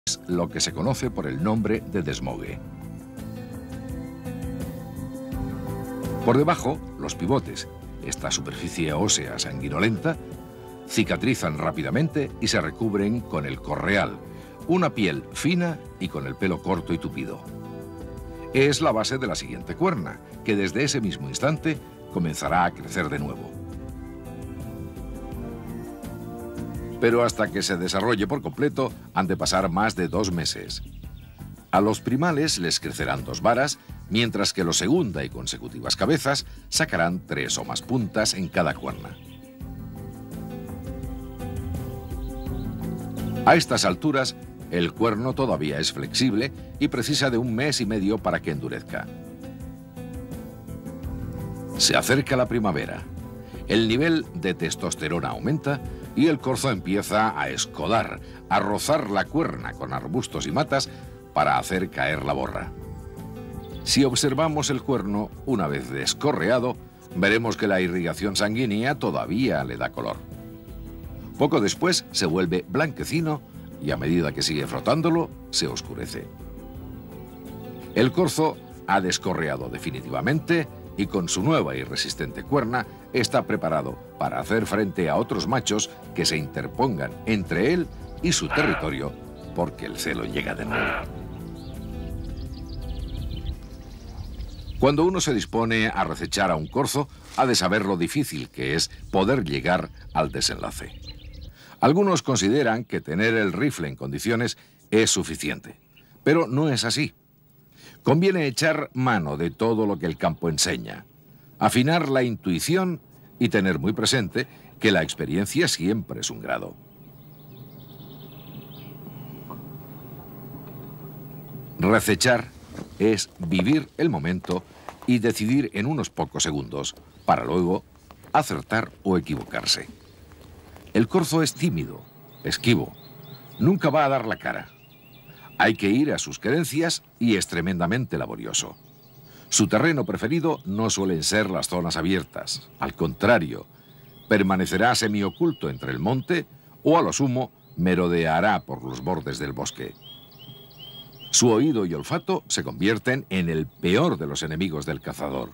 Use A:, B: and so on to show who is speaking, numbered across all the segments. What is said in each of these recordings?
A: lo que se conoce por el nombre de desmogue. Por debajo, los pivotes, esta superficie ósea sanguinolenta, cicatrizan rápidamente y se recubren con el correal, una piel fina y con el pelo corto y tupido. Es la base de la siguiente cuerna, que desde ese mismo instante comenzará a crecer de nuevo. Pero hasta que se desarrolle por completo han de pasar más de 2 meses. A los primales les crecerán 2 varas, mientras que los segunda y consecutivas cabezas sacarán 3 o más puntas en cada cuerna. A estas alturas, el cuerno todavía es flexible y precisa de 1 mes y medio para que endurezca. Se acerca la primavera. El nivel de testosterona aumenta y el corzo empieza a escodar, a rozar la cuerna con arbustos y matas para hacer caer la borra. Si observamos el cuerno una vez descorreado, veremos que la irrigación sanguínea todavía le da color. Poco después se vuelve blanquecino y a medida que sigue frotándolo, se oscurece. El corzo ha descorreado definitivamente y con su nueva y resistente cuerna está preparado para hacer frente a otros machos que se interpongan entre él y su territorio porque el celo llega de nuevo. Cuando uno se dispone a recechar a un corzo, ha de saber lo difícil que es poder llegar al desenlace. Algunos consideran que tener el rifle en condiciones es suficiente, pero no es así. Conviene echar mano de todo lo que el campo enseña, afinar la intuición y tener muy presente que la experiencia siempre es un grado. Recechar es vivir el momento y decidir en unos pocos segundos, para luego acertar o equivocarse. El corzo es tímido, esquivo, nunca va a dar la cara. Hay que ir a sus querencias y es tremendamente laborioso. Su terreno preferido no suelen ser las zonas abiertas. Al contrario, permanecerá semioculto entre el monte o a lo sumo merodeará por los bordes del bosque. Su oído y olfato se convierten en el peor de los enemigos del cazador.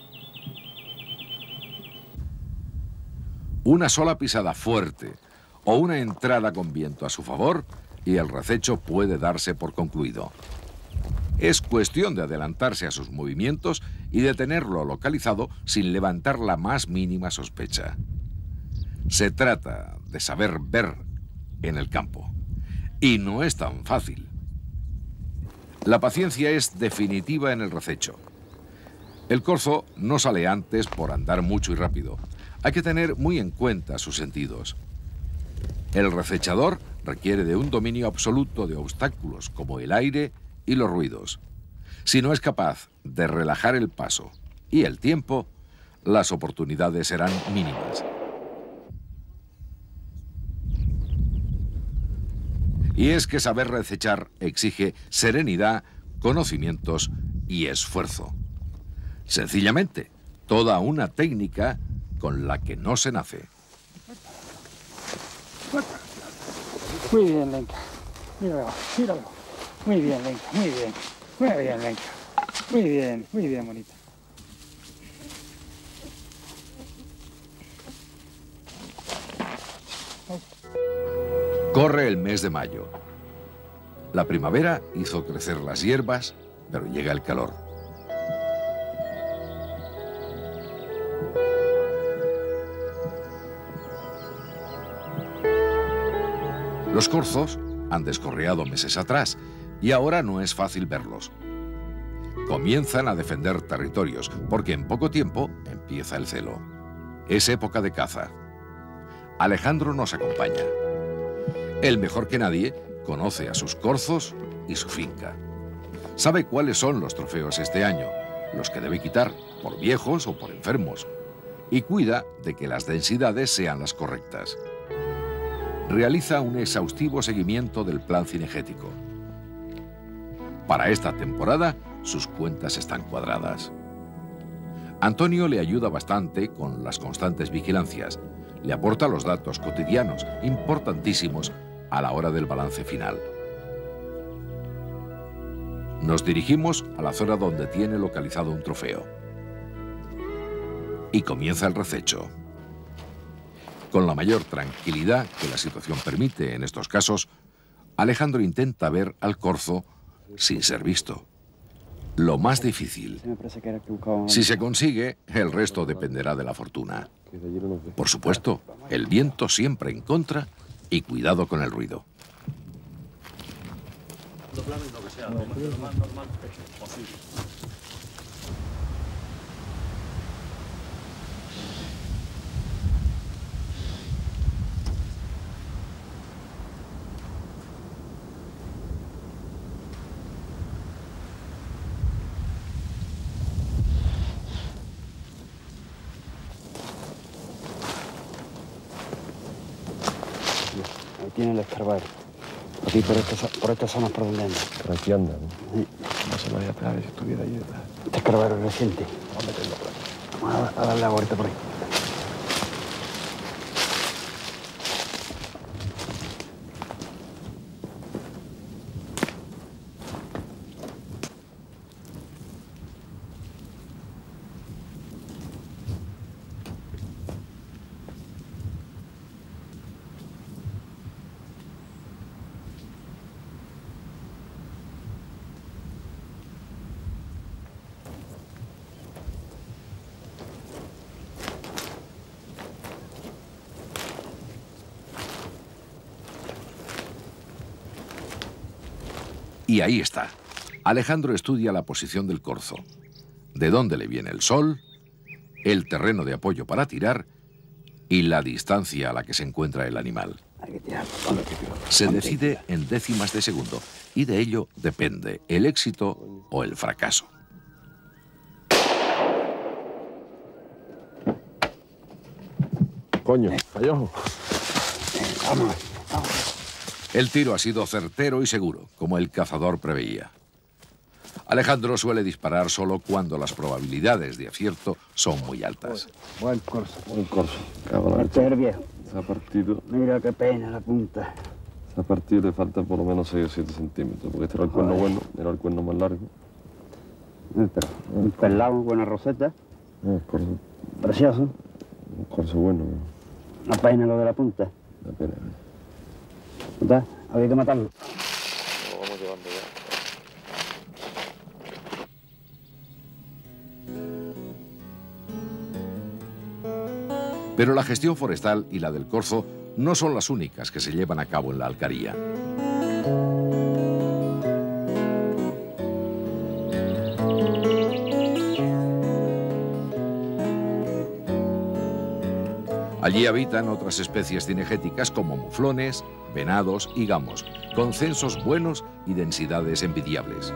A: Una sola pisada fuerte o una entrada con viento a su favor y el rececho puede darse por concluido. Es cuestión de adelantarse a sus movimientos y de tenerlo localizado sin levantar la más mínima sospecha. Se trata de saber ver en el campo. Y no es tan fácil. La paciencia es definitiva en el rececho. El corzo no sale antes por andar mucho y rápido. Hay que tener muy en cuenta sus sentidos. El recechador requiere de un dominio absoluto de obstáculos como el aire y los ruidos. Si no es capaz de relajar el paso y el tiempo, las oportunidades serán mínimas. Y es que saber recechar exige serenidad, conocimientos y esfuerzo. Sencillamente, toda una técnica con la que no se nace.
B: Muy bien, Lenca. Míralo, míralo. Muy bien, Lenca, muy bien. Muy bien, Lenca. Muy bien, bonita.
A: Corre el mes de mayo. La primavera hizo crecer las hierbas, pero llega el calor. Los corzos han descorreado meses atrás y ahora no es fácil verlos. Comienzan a defender territorios porque en poco tiempo empieza el celo. Es época de caza. Alejandro nos acompaña. Él mejor que nadie conoce a sus corzos y su finca. Sabe cuáles son los trofeos este año, los que debe quitar por viejos o por enfermos, y cuida de que las densidades sean las correctas. Realiza un exhaustivo seguimiento del plan cinegético. Para esta temporada, sus cuentas están cuadradas. Antonio le ayuda bastante con las constantes vigilancias. Le aporta los datos cotidianos, importantísimos a la hora del balance final. Nos dirigimos a la zona donde tiene localizado un trofeo. Y comienza el rececho. Con la mayor tranquilidad que la situación permite en estos casos, Alejandro intenta ver al corzo sin ser visto. Lo más difícil. Si se consigue, el resto dependerá de la fortuna. Por supuesto, el viento siempre en contra y cuidado con el ruido.
C: Ahí tiene el escarbero. Aquí por esta zona por donde anda.
D: Por aquí anda, ¿no?
C: Sí.
D: No se lo voy a pegar si estuviera ahí.
C: Este escarbero es reciente.
D: Vamos a meterlo por aquí.
C: Vamos a darle la vuelta por ahí.
A: Y ahí está. Alejandro estudia la posición del corzo, de dónde le viene el sol, el terreno de apoyo para tirar y la distancia a la que se encuentra el animal. Se decide en décimas de segundo y de ello depende el éxito o el fracaso.
D: Coño, falló.
C: Vamos.
A: El tiro ha sido certero y seguro, como el cazador preveía. Alejandro suele disparar solo cuando las probabilidades de acierto son muy altas.
C: Buen corzo.
D: Un corso. Cabrón.
C: Este es el viejo.
D: Se ha partido.
C: Mira qué pena la punta.
D: Se ha partido y le falta por lo menos 6 o 7 centímetros. Porque este era el cuerno bueno, era el cuerno más largo.
C: Pero un pelado, buena roseta.
D: Corso.
C: Precioso.
D: Un corso bueno.
C: Una pena lo de la punta.
D: Una pena.
C: ¿Verdad? Había que matarlo.
D: Lo vamos llevando ya.
A: Pero la gestión forestal y la del corzo no son las únicas que se llevan a cabo en la alquería. Allí habitan otras especies cinegéticas como muflones, venados y gamos, con censos buenos y densidades envidiables.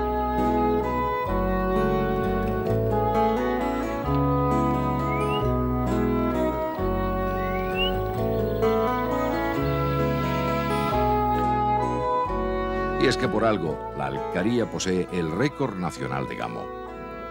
A: Y es que por algo, la alquería posee el récord nacional de gamo.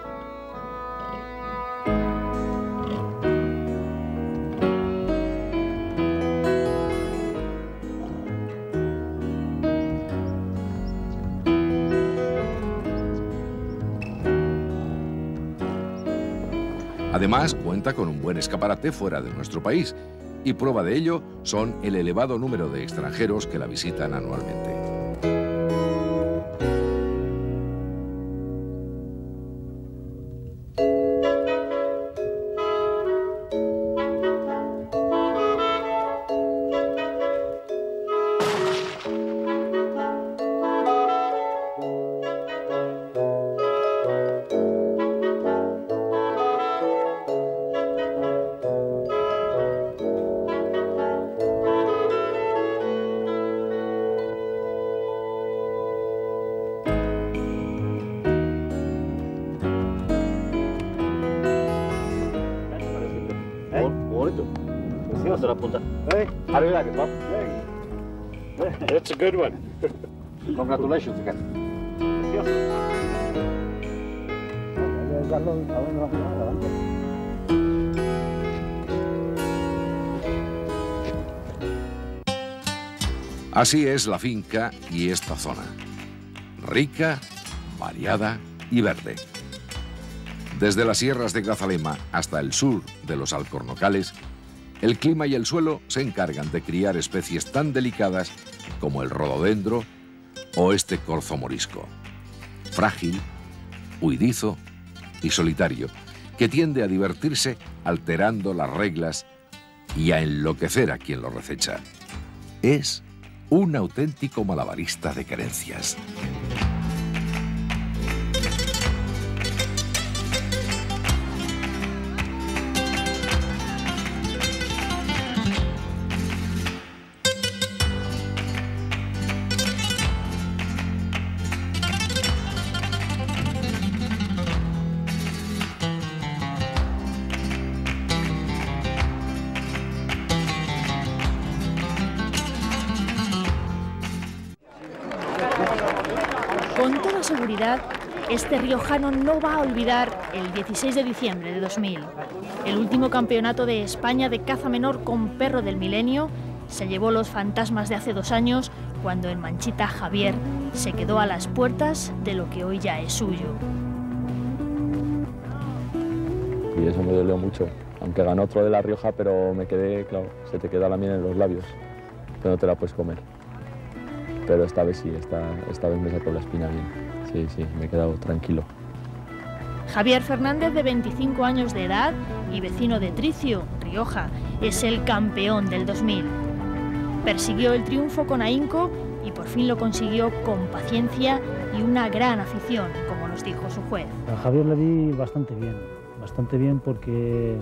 A: Además, cuenta con un buen escaparate fuera de nuestro país, y prueba de ello son el elevado número de extranjeros que la visitan anualmente.
D: That's a good one.
C: Congratulations again.
A: Así es la finca y esta zona. Rica, variada y verde. Desde las sierras de Grazalema hasta el sur de los Alcornocales, el clima y el suelo se encargan de criar especies tan delicadas como el rododendro o este corzo morisco, frágil, huidizo y solitario, que tiende a divertirse alterando las reglas y a enloquecer a quien lo rececha. Es un auténtico malabarista de querencias.
E: Con toda seguridad, este riojano no va a olvidar el 16 de diciembre de 2000. El último campeonato de España de caza menor con perro del milenio se llevó los fantasmas de hace 2 años cuando en Manchita Javier se quedó a las puertas de lo que hoy ya es suyo.
D: Y eso me dolió mucho, aunque ganó otro de La Rioja, pero me quedé, claro, se te queda la miel en los labios, pero no te la puedes comer. Pero esta vez sí, esta vez me sacó la espina bien. Sí, me he quedado tranquilo.
E: Javier Fernández, de 25 años de edad y vecino de Tricio, Rioja, es el campeón del 2000. Persiguió el triunfo con ahínco y por fin lo consiguió con paciencia y una gran afición, como nos dijo su juez.
B: A Javier le di bastante bien porque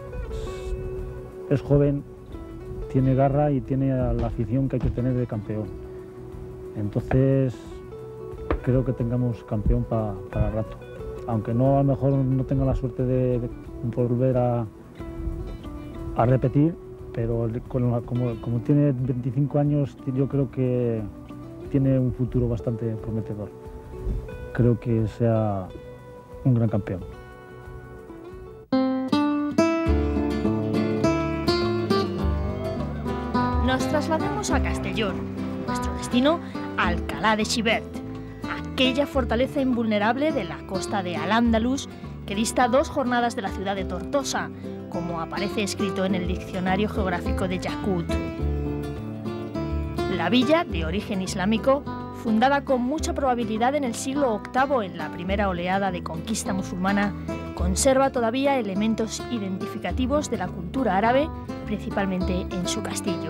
B: es joven, tiene garra y tiene la afición que hay que tener de campeón. Entonces creo que tengamos campeón para rato, aunque no, a lo mejor no tenga la suerte de volver a repetir, pero como tiene 25 años, yo creo que tiene un futuro bastante prometedor. Creo que sea un gran campeón.
E: Nos trasladamos a Castellón, nuestro destino, Alcalá de Xivert, aquella fortaleza invulnerable de la costa de Al-Ándalus que dista 2 jornadas de la ciudad de Tortosa, como aparece escrito en el Diccionario Geográfico de Yakut. La villa, de origen islámico, fundada con mucha probabilidad en el siglo VIII en la primera oleada de conquista musulmana, conserva todavía elementos identificativos de la cultura árabe, principalmente en su castillo.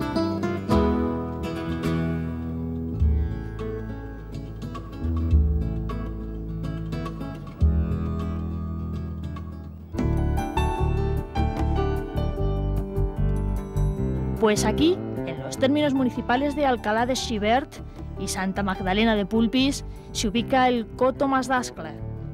E: Pues aquí, en los términos municipales de Alcalá de Xivert y Santa Magdalena de Polpís, se ubica el Coto Mas d'Ascla.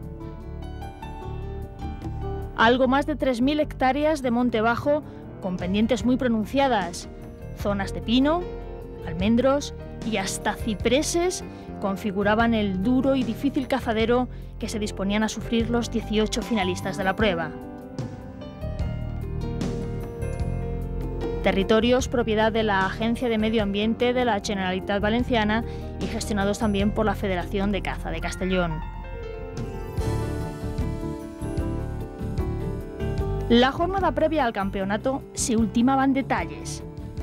E: Algo más de 3.000 hectáreas de monte bajo con pendientes muy pronunciadas, zonas de pino, almendros y hasta cipreses configuraban el duro y difícil cazadero que se disponían a sufrir los 18 finalistas de la prueba. Territorios propiedad de la Agencia de Medio Ambiente de la Generalitat Valenciana y gestionados también por la Federación de Caza de Castellón. La jornada previa al campeonato se ultimaban detalles.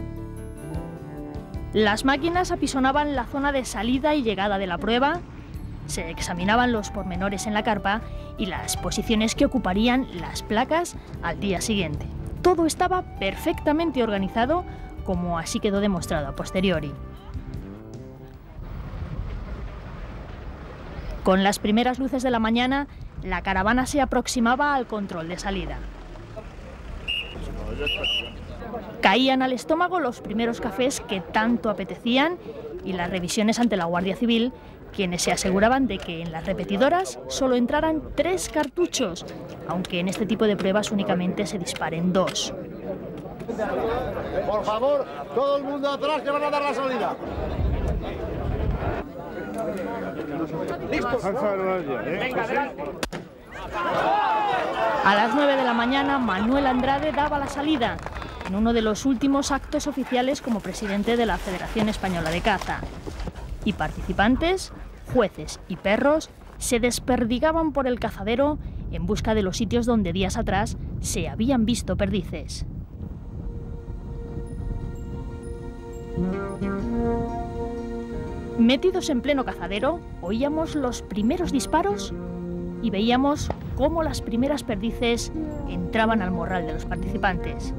E: Las máquinas apisonaban la zona de salida y llegada de la prueba, se examinaban los pormenores en la carpa y las posiciones que ocuparían las placas al día siguiente. Todo estaba perfectamente organizado, como así quedó demostrado a posteriori. Con las primeras luces de la mañana, la caravana se aproximaba al control de salida. Caían al estómago los primeros cafés que tanto apetecían y las revisiones ante la Guardia Civil, quienes se aseguraban de que en las repetidoras solo entraran 3 cartuchos, aunque en este tipo de pruebas únicamente se disparen 2.
F: Por favor, todo el mundo atrás que van a dar la salida. ¿Listos?
E: A las 9 de la mañana, Manuel Andrade daba la salida, en uno de los últimos actos oficiales como presidente de la Federación Española de Caza. Y participantes, jueces y perros se desperdigaban por el cazadero en busca de los sitios donde días atrás se habían visto perdices. Metidos en pleno cazadero, oíamos los primeros disparos y veíamos cómo las primeras perdices entraban al morral de los participantes.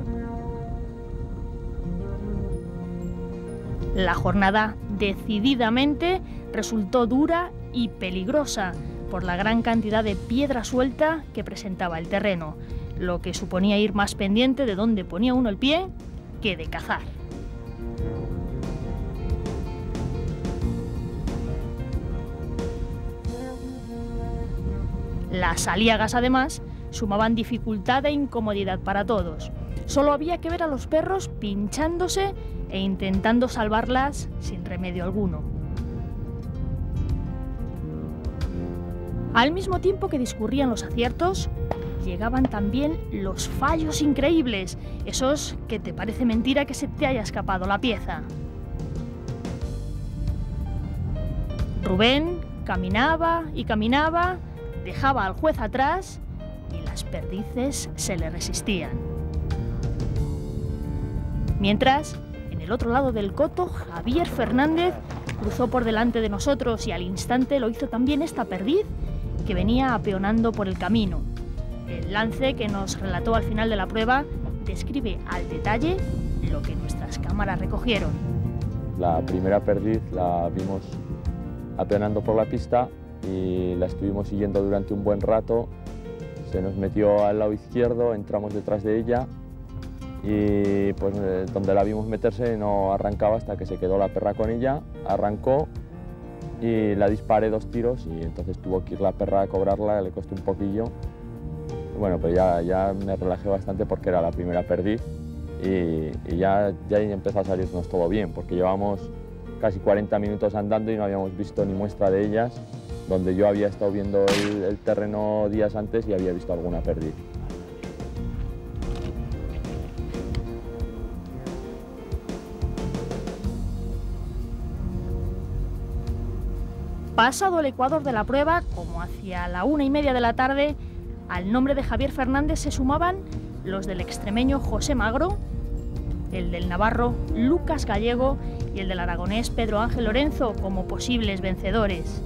E: La jornada decididamente resultó dura y peligrosa por la gran cantidad de piedra suelta que presentaba el terreno, lo que suponía ir más pendiente de dónde ponía uno el pie que de cazar. Las aliagas, además, sumaban dificultad e incomodidad para todos. Solo había que ver a los perros pinchándose e intentando salvarlas sin remedio alguno. Al mismo tiempo que discurrían los aciertos, llegaban también los fallos increíbles, esos que te parece mentira que se te haya escapado la pieza. Rubén caminaba y caminaba, dejaba al juez atrás y las perdices se le resistían. Mientras, en el otro lado del coto, Javier Fernández cruzó por delante de nosotros y al instante lo hizo también esta perdiz que venía apeonando por el camino. El lance que nos relató al final de la prueba describe al detalle lo que nuestras cámaras recogieron.
D: La primera perdiz la vimos apeonando por la pista y la estuvimos siguiendo durante un buen rato. Se nos metió al lado izquierdo, entramos detrás de ella y pues donde la vimos meterse no arrancaba hasta que se quedó la perra con ella, arrancó y la disparé 2 tiros y entonces tuvo que ir la perra a cobrarla, le costó un poquillo. Bueno, pues ya me relajé bastante porque era la primera perdiz y ya empezó a salirnos todo bien porque llevamos casi 40 minutos andando y no habíamos visto ni muestra de ellas, donde yo había estado viendo el terreno días antes y había visto alguna perdiz.
E: Pasado el ecuador de la prueba, como hacia la 1:30 de la tarde, al nombre de Javier Fernández se sumaban los del extremeño José Magro, el del navarro Lucas Gallego y el del aragonés Pedro Ángel Lorenzo como posibles vencedores.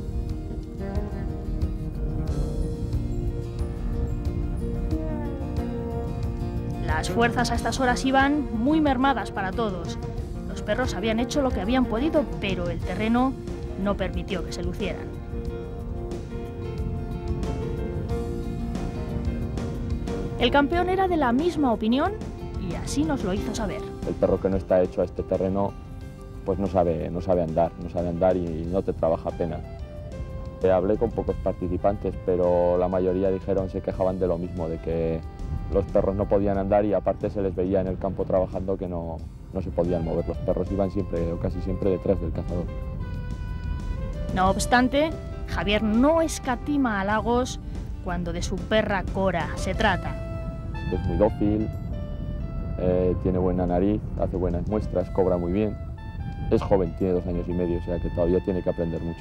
E: Las fuerzas a estas horas iban muy mermadas para todos. Los perros habían hecho lo que habían podido, pero el terreno no permitió que se lucieran. El campeón era de la misma opinión y así nos lo hizo saber.
D: El perro que no está hecho a este terreno pues no sabe andar y no te trabaja apenas. Hablé con pocos participantes, pero la mayoría se quejaban de lo mismo, de que los perros no podían andar y aparte se les veía en el campo trabajando que no se podían mover. Los perros iban siempre o casi siempre detrás del cazador.
E: No obstante, Javier no escatima halagos cuando de su perra Cora se trata.
D: Es muy dócil, tiene buena nariz, hace buenas muestras, cobra muy bien. Es joven, tiene 2 años y medio, o sea que todavía tiene que aprender mucho.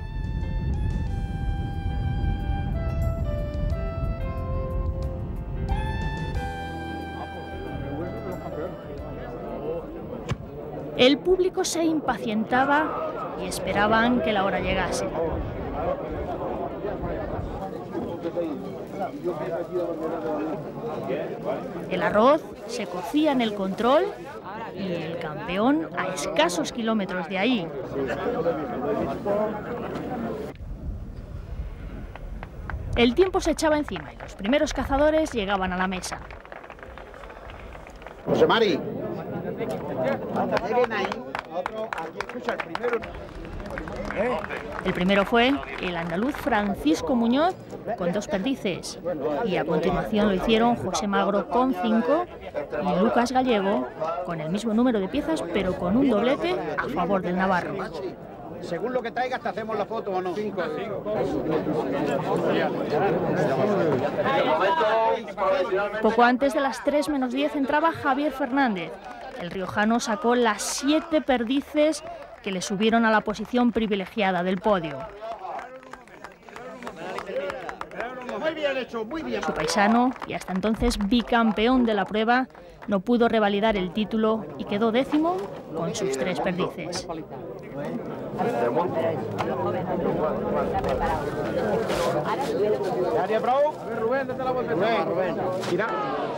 E: El público se impacientaba y esperaban que la hora llegase. El arroz se cocía en el control y el campeón a escasos kilómetros de ahí. El tiempo se echaba encima y los primeros cazadores llegaban a la mesa.
F: José Mari. Lleguen ahí. Otro, aquí escucha el primero.
E: El primero fue el andaluz Francisco Muñoz con 2 perdices y a continuación lo hicieron José Magro con 5 y Lucas Gallego con el mismo número de piezas pero con un doblete a favor del navarro.
F: Según lo que traigas te hacemos la foto o no.
E: Poco antes de las 3 menos 10 entraba Javier Fernández. El riojano sacó las 7 perdices que le subieron a la posición privilegiada del podio.
F: Muy bien hecho, muy bien.
E: Su paisano, y hasta entonces bicampeón de la prueba, no pudo revalidar el título y quedó 10º con sus 3 perdices.
F: Área, bravo. A ver, Rubén, date la vuelta. Rubén, tira.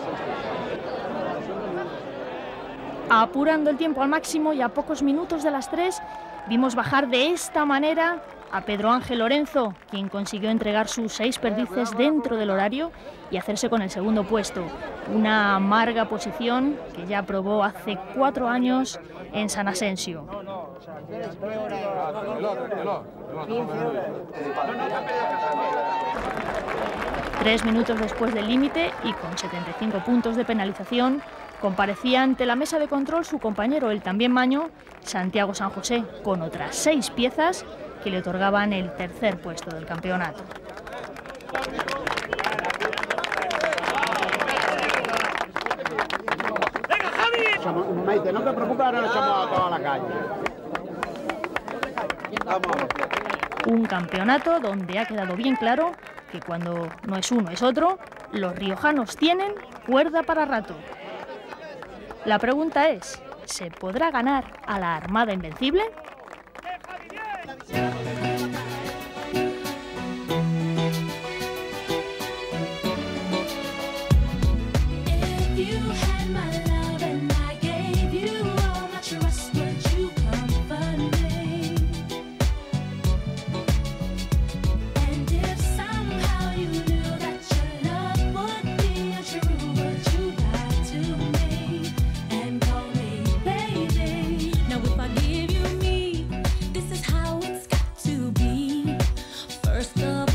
E: Apurando el tiempo al máximo y a pocos minutos de las 3, vimos bajar de esta manera a Pedro Ángel Lorenzo, quien consiguió entregar sus 6 perdices dentro del horario y hacerse con el segundo puesto. Una amarga posición que ya probó hace 4 años en San Asensio. 3 minutos después del límite y con 75 puntos de penalización, comparecía ante la mesa de control su compañero, el también maño, Santiago San José, con otras 6 piezas que le otorgaban el 3er puesto del campeonato.
F: Maite, no te preocupes, ahora lo echamos a toda la calle. Vamos a ver.
E: Un campeonato donde ha quedado bien claro que cuando no es uno es otro, los riojanos tienen cuerda para rato. La pregunta es, ¿se podrá ganar a la Armada Invencible?
G: First of